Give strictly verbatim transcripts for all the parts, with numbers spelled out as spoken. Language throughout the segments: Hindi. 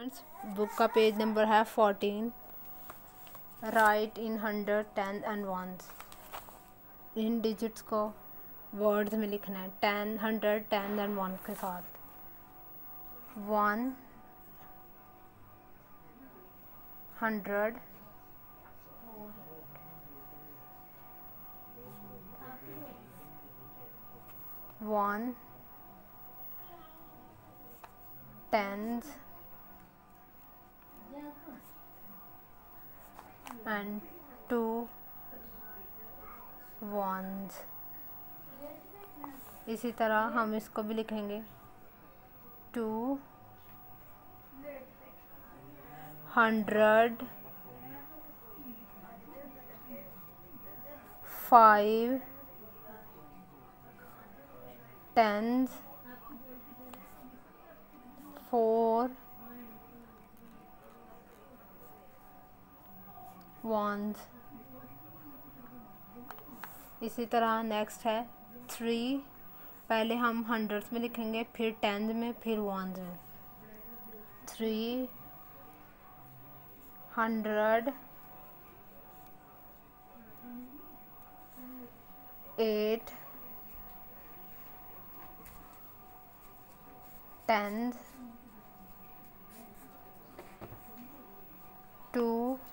स्टूडेंट्स, बुक का पेज नंबर है fourteen. Write in hundred, ten and ones. इन डिजिट्स को वर्ड्स में लिखना है, ten, hundred, ten and one के साथ। One, hundred, one, tens and two ones। इसी तरह हम इसको भी लिखेंगे, two hundred, five tens, four ones. इसी तरह नेक्स्ट है थ्री। पहले हम हंड्रेड्स में लिखेंगे, फिर टेंस में, फिर वंस में। Three hundred, eight tens, two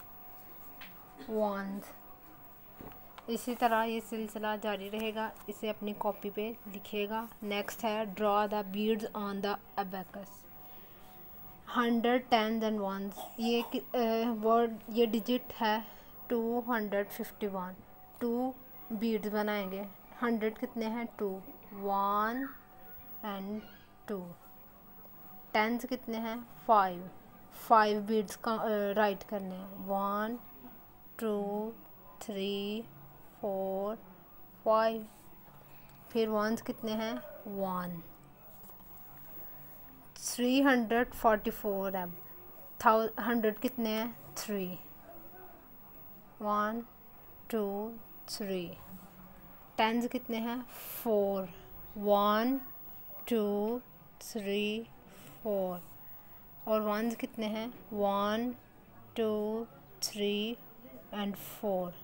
ones. इसी तरह ये सिलसिला जारी रहेगा। इसे अपनी कॉपी पे लिखिएगा। नेक्स्ट है draw the beads on the abacus. Hundred, ten and ones. ये वर्ड, ये डिजिट है two hundred fifty one. Two beads बनाएंगे। हंड्रेड कितने हैं? Two, one and two. Tens कितने हैं? फाइव। फाइव बीड्स का राइट करने हैं, one two three four five. फिर वंस कितने हैं? One. Three hundred forty four है। थाउ हंड्रेड कितने हैं? Three, one two three. Tens कितने हैं? Four, one two three four. और वंस कितने हैं? One two three and four.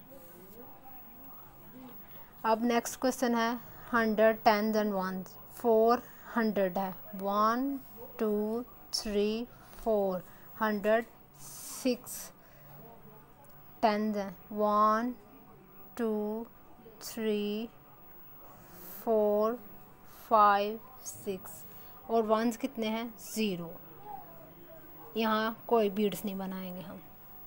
अब नेक्स्ट क्वेश्चन है hundred, ten and ones. Four hundred है, one two three four. Hundred six tens है, one two three four five six. और वंस कितने हैं? ज़ीरो। यहाँ कोई बीड्स नहीं बनाएंगे हम।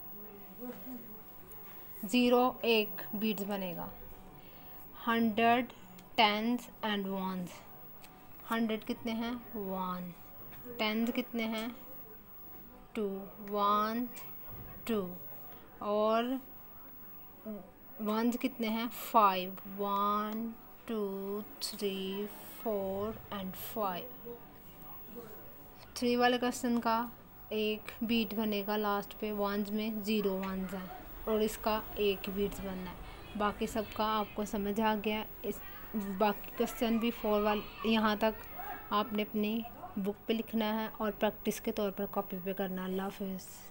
ज़ीरो एक बीड्स बनेगा। Hundred, tens and ones. Hundred कितने हैं? वन। टेंस कितने हैं? Two, one two. और वंस कितने हैं? Five, one two three four and five. थ्री वाले क्वेश्चन का एक बीट बनेगा लास्ट पे, वंस में ज़ीरो वंस है और इसका एक बीट्स बनना है। बाकी सबका आपको समझ आ गया। इस बाकी क्वेश्चन भी फोर वाले यहाँ तक आपने अपनी बुक पे लिखना है और प्रैक्टिस के तौर पर कॉपी पे करना है। अल्लाह हाफ़िज़।